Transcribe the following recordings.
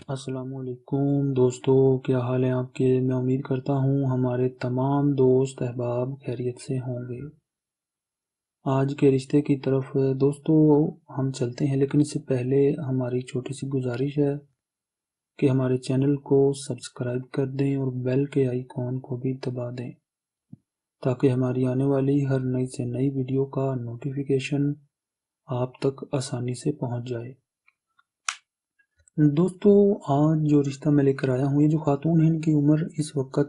السلام علیکم دوستو، کیا حال ہے آپ کے؟ میں امید کرتا ہوں ہمارے تمام دوست احباب خیریت سے ہوں گے۔ آج کے رشتے کی طرف دوستو ہم چلتے ہیں، لیکن اس سے پہلے ہماری چھوٹی سی گزارش ہے کہ ہمارے چینل کو سبسکرائب کر دیں اور بیل کے آئیکن کو بھی دبا دیں تاکہ ہماری آنے والی ہر نئی سے نئی ویڈیو کا نوٹیفیکیشن آپ تک آسانی سے پہنچ جائے۔ دوستو آج جو رشتہ میں لے کر آیا ہوں، یہ جو خاتون ہیں ان کی عمر اس وقت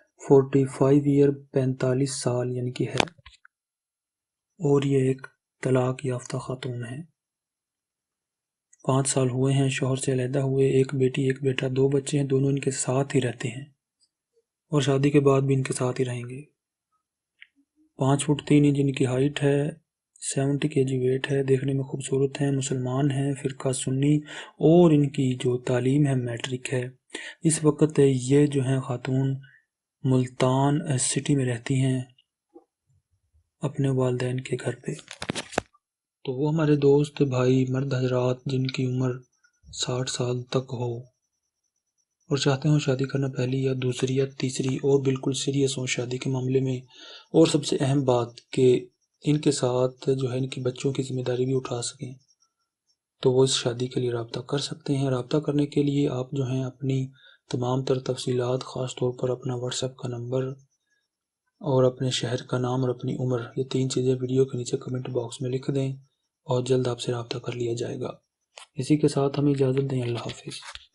45 سال یعنی کہ ہے، اور یہ ایک طلاق یافتہ خاتون ہے۔ 5 سال ہوئے ہیں شوہر سے علیحدہ ہوئے، ایک بیٹی ایک بیٹا، 2 بچے ہیں، دونوں ان کے ساتھ ہی رہتے ہیں اور شادی کے بعد بھی ان کے ساتھ ہی رہیں گے۔ 5 فٹ 3 انچ ان کی ہائٹ ہے، 70 kg ویٹ ہے، دیکھنے میں خوبصورت ہیں، مسلمان ہیں، فرقہ سنی، اور ان کی جو تعلیم ہے میٹرک ہے۔ اس وقت یہ جو ہیں خاتون ملتان سٹی میں رہتی ہیں اپنے والدین کے گھر پہ۔ تو وہ ہمارے دوست بھائی مرد حضرات جن کی عمر 60 سال تک ہو اور چاہتے ہوں شادی کرنا پہلی یا دوسری یا تیسری اور بالکل سیریس ہوں شادی کے معاملے میں، اور سب سے اہم بات کہ ان کے ساتھ جو ہے ان کی بچوں کی ذمہ داری بھی اٹھا سکیں، تو وہ اس شادی کے لیے رابطہ کر سکتے ہیں۔ رابطہ کرنے کے لیے آپ جو ہیں اپنی تمام تر تفصیلات، خاص طور پر اپنا واٹس ایپ کا نمبر اور اپنے شہر کا نام اور اپنی عمر، یہ 3 چیزیں ویڈیو کے نیچے کمنٹ باکس میں لکھ دیں اور جلد آپ سے رابطہ کر لیا جائے گا۔ اسی کے ساتھ ہمیں اجازت دیں، اللہ حافظ۔